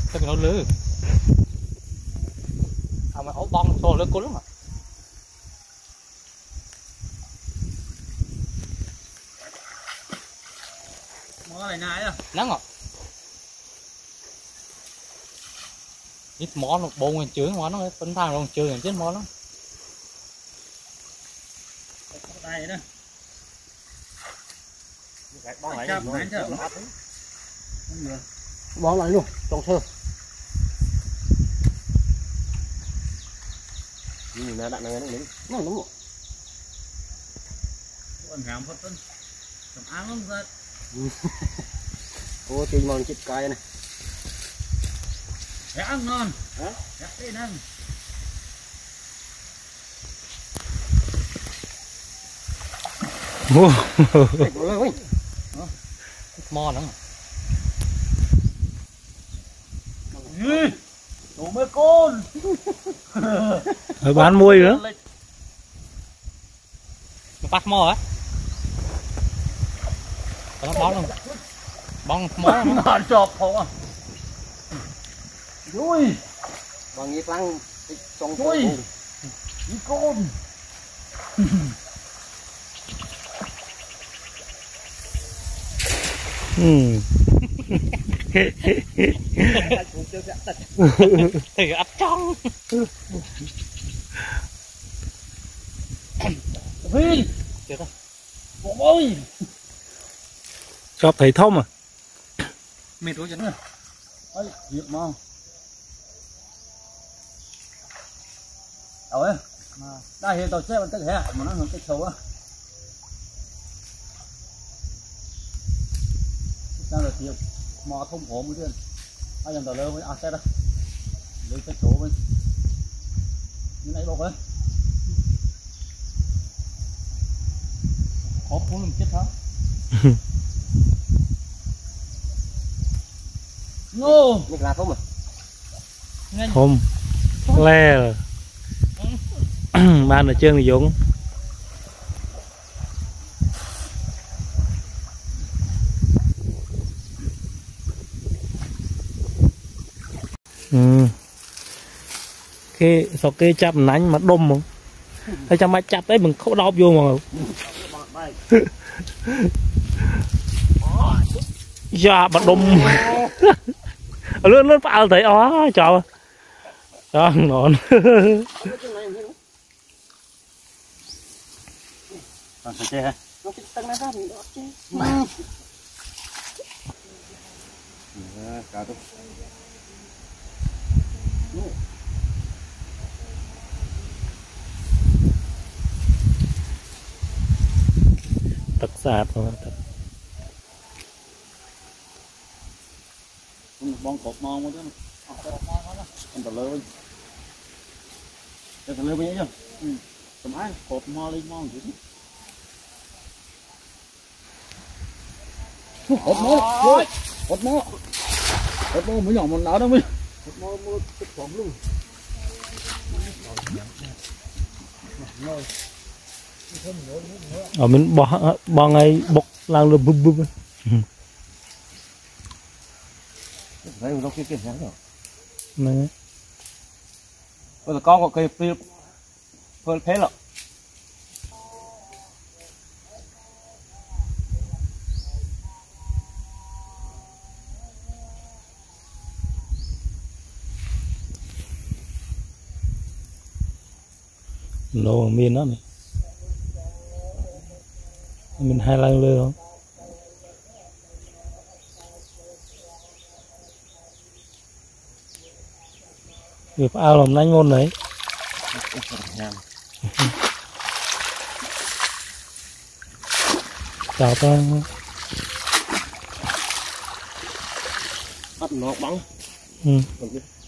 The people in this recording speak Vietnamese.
cái nó lư mà ổ bông xô lư cún lắm à mỏ này nãy à nắng ngọt ít mỏ nó bông nguyên chướng mỏ nó phân thang rồi chướng chết mỏ nó đây đó bón lại luôn trong sơ nhìn đã đạn này nó đúng rồi con gàm phát tân cầm áo lắm ra ô chơi ngon chết cay này để ăn ngon hả để ăn mò nữa đủ mấy con rồi bán muôi nữa nó bắt mò á nó bón luôn bón mó nó chọc không à vui bằng nhiệt lăng trong vui mấy con thì ấp trong Huy chết rồi ôi chọc thấy thông à mệt quá chứ ơi việc mà rồi đây hiện tàu xe vẫn tới hè mà nó hướng cái sâu á đang là tiệm mò thông phổ mới tiền ai dần tàu lơ với xe đây lấy cái chỗ với như này bọc đấy khó cũng làm chết hả ngô mình là không à không le rồi ban ở trên thì Dũng cái sau cái chắp nánh mà đâm không hay chăm mai chặt đấy mình không đau vô mà dạ bắt đâm lớn lớn phải thấy ó chào đó ngon còn phải chơi ha nó cái tăng ra thì nó chơi cá thôi tật sạt rồi bong cột mòn quá chứ anh tao lơ tao lơ bây giờ tầm ai cột mòn lên mòn chứ cột mỏ mới nhỏ một não đâu mới cột mỏ mua cái phồng luôn ở mình bỏ ngay bọc lang lượm bụp bụp đấy nó kia sáng rồi này bây giờ con có cây phơi thế lợ lô miên đó này mình hai lang lơ không việc ao làm nanh môn đấy chào ta bắt nó bắn ừ.